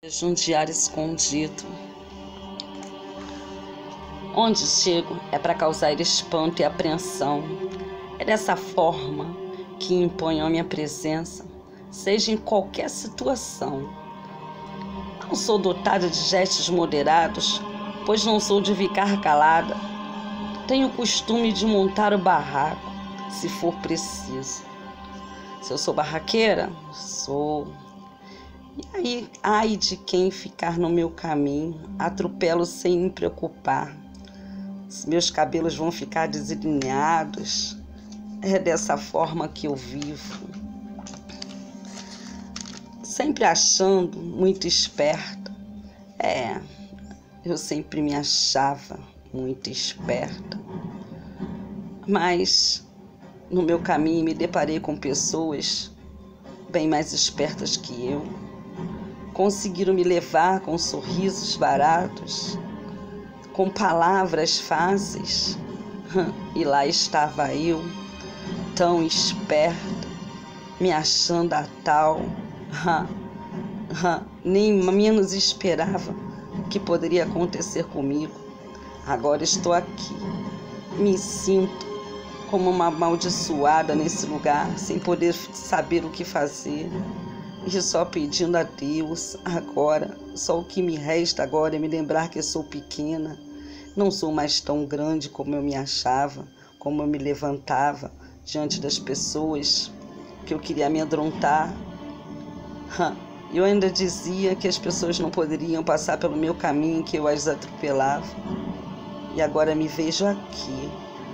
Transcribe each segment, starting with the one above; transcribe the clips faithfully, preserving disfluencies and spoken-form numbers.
Um diário escondido. Onde chego é para causar espanto e apreensão. É dessa forma que imponho a minha presença, seja em qualquer situação. Não sou dotada de gestos moderados, pois não sou de ficar calada. Tenho o costume de montar o barraco, se for preciso. Se eu sou barraqueira, sou. E aí, ai de quem ficar no meu caminho, atropelo sem me preocupar. Os meus cabelos vão ficar desalineados. É dessa forma que eu vivo. Sempre achando muito esperta. É, eu sempre me achava muito esperta. Mas no meu caminho me deparei com pessoas bem mais espertas que eu. Conseguiram me levar com sorrisos baratos, com palavras fáceis. E lá estava eu, tão esperta, me achando a tal. Nem menos esperava que poderia acontecer comigo. Agora estou aqui, me sinto como uma amaldiçoada nesse lugar, sem poder saber o que fazer. E só pedindo a Deus agora, só o que me resta agora é me lembrar que eu sou pequena, não sou mais tão grande como eu me achava, como eu me levantava diante das pessoas que eu queria amedrontar. Eu ainda dizia que as pessoas não poderiam passar pelo meu caminho, que eu as atropelava. E agora me vejo aqui,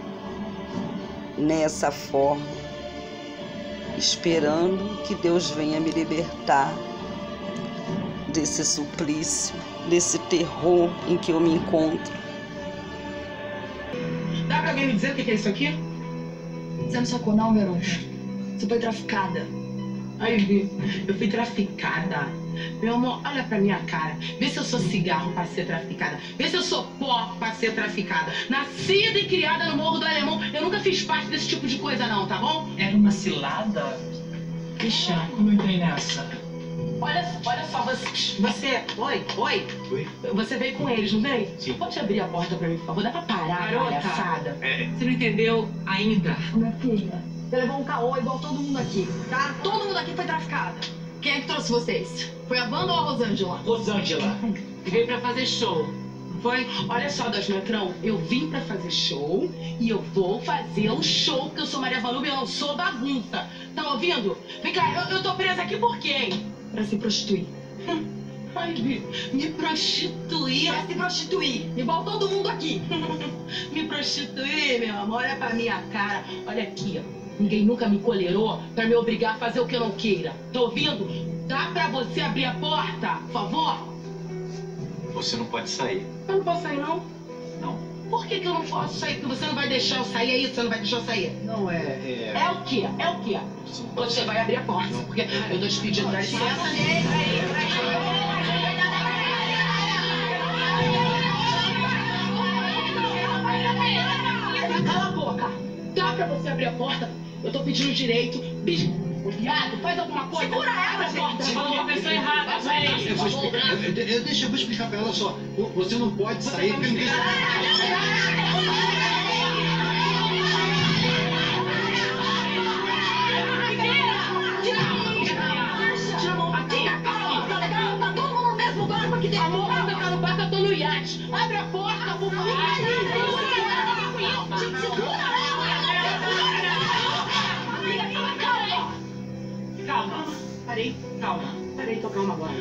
nessa forma, esperando que Deus venha me libertar desse suplício, desse terror em que eu me encontro. Dá pra alguém me dizer o que é isso aqui? Você não sacou não, garota? Você foi traficada. Ai, Vi, eu fui traficada. Meu amor, olha pra minha cara. Vê se eu sou cigarro pra ser traficada. Vê se eu sou pó pra ser traficada. Nascida e criada no Morro do Alemão, eu nunca fiz parte desse tipo de coisa não, tá bom? Era uma cilada? Ixi, como eu entrei nessa? Olha, olha só, você, você... Oi, oi. Oi? Você veio com eles, não veio? Sim. Pode abrir a porta pra mim, por favor? Dá pra parar, Garota, palhaçada? É, você não entendeu ainda? Minha filha, você levou um caô igual todo mundo aqui, tá? Todo mundo aqui foi traficado. Quem é que trouxe vocês? Foi a Wanda ou a Rosângela? Rosângela. E veio pra fazer show. Foi? Olha só, Das Metrão, eu vim pra fazer show e eu vou fazer um show, porque eu sou Maria Valuba e eu não sou bagunça. Tá ouvindo? Vem cá, eu, eu tô presa aqui por quê, hein? Pra se prostituir. Ai, me, me prostituir. Pra se prostituir, igual todo mundo aqui. Me prostituir, meu amor, olha pra minha cara. Olha aqui, ó. Ninguém nunca me colerou pra me obrigar a fazer o que eu não queira. Tá ouvindo? Dá pra você abrir a porta, por favor? Você não pode sair. Eu não posso sair, não? Não. Por que que eu não posso sair? Porque você não vai deixar eu sair, é isso? Você não vai deixar eu sair? Não é... É, É o quê? É o quê? Você não pode Você vai abrir a porta, porque eu tô te pedindo dá licença. Cala a boca! Dá pra você abrir a porta? Eu tô pedindo direito. Pedi... Ô, viado, faz alguma coisa. Segura ela, gente! Você falou uma pessoa errada, gente! Eu vou explicar, eu, eu, eu, deixa eu vou explicar pra ela só. Você não pode sair porque ninguém... Tá todo mundo no mesmo barco aqui dentro. Amor, você tá no barco, eu tô no iate. Abre a porta, por favor. Gente, segura ela! Calma. Parei. Calma. Parei, tô calma agora.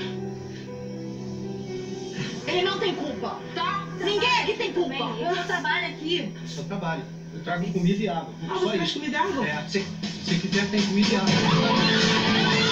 Ele não tem culpa, tá? Ninguém aqui tem culpa. Eu não trabalho aqui. Só trabalho. Eu trago comida e água. Ah, Só você traz isso. comida e água? É, se, se quiser tem comida e água.